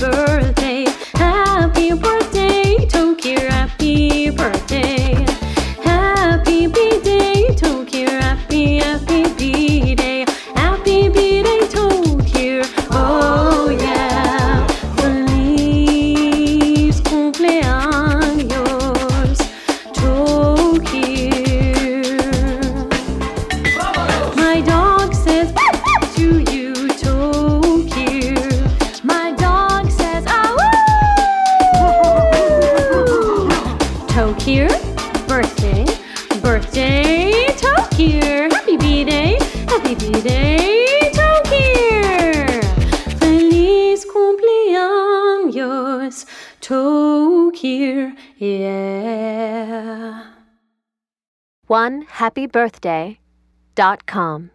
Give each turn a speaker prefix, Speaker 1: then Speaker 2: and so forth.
Speaker 1: birthday. Happy birthday, Tokyo, happy birthday. Happy B-Day, Tokyo, happy B-Day. Happy B-Day, Tokyo, oh yeah. Feliz cumpleaños, Tokyo. My dog says to you, Tokyo. My dog says, ah, woo! Tokyo, birthday, birthday, Tokyo. Happy B-Day, Tokyo. Feliz cumpleaños, Tokyo, yeah.
Speaker 2: OneHappyBirthday.com